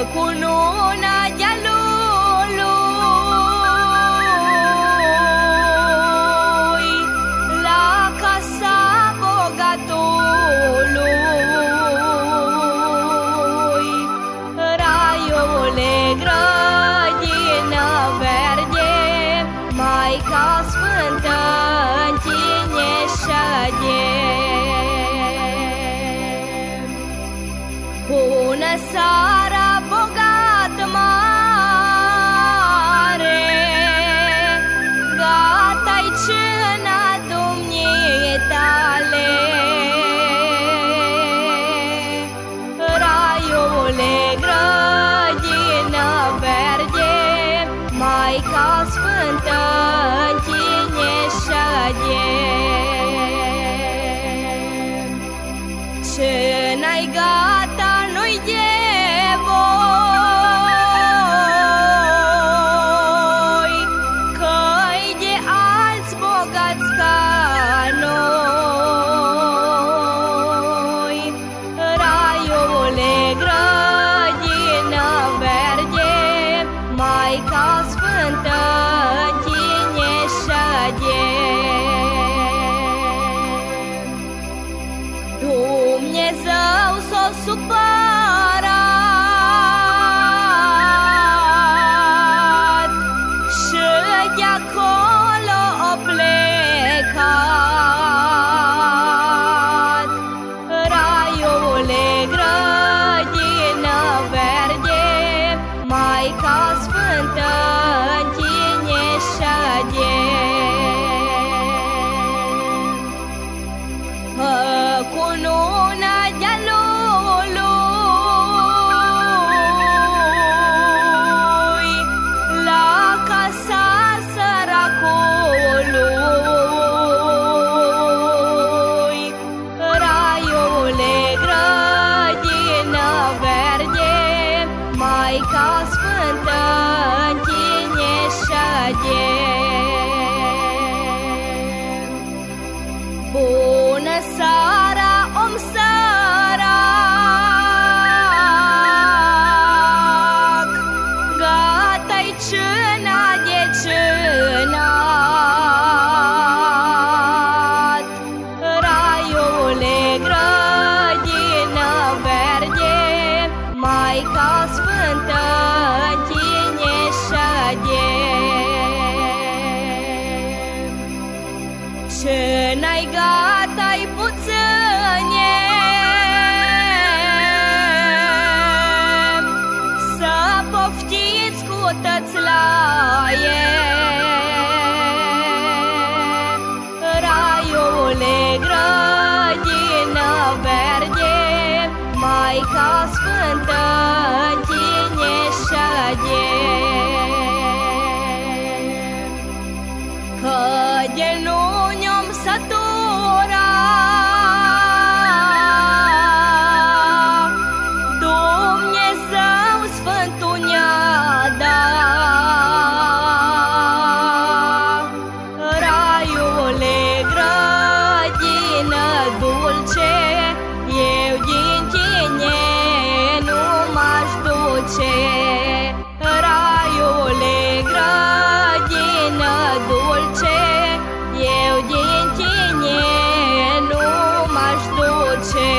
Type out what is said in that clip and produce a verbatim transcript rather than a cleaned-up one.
cununa dealului, la casa bogatului. Raiule, grădină verde, Maica Sfântă în tine ședem. Bună seara, bogat mare, gata-i cina dumnitale. Raiule, grădină verde, Maica Sfântă în tine ședem. Ce n-ai gata nu-i de voi, că-i de alți bogați ca noi. Raiule, grădină verde, Maica Sfântă în tine ședem. Dumnezeu s-o supărat și de-acolo o plecat. Raiule, grădină verde, Maica Sfântă în tine ședem. Cununa dealului, la casa săracului. Raiule, grădină verde, Maica Sfântă în tine ședem. Bună seara, om sărac, gata-i cina de cânat. Raiule, grădină verde, Maica Sfântă în tine ședem. Ce n-ai gata-i puțâne, să poftiți cu tățlaie. Raiule, grădină verde, Maica Sfântă în tine ședem. Că de nu ne-om sătura, Dumnezeu Sfântul ne-a dat. Raiule, grădină dulce, eu din tine nu m-aș duce. Raiule, grădină dulce, eu din tine nu m-aș duce.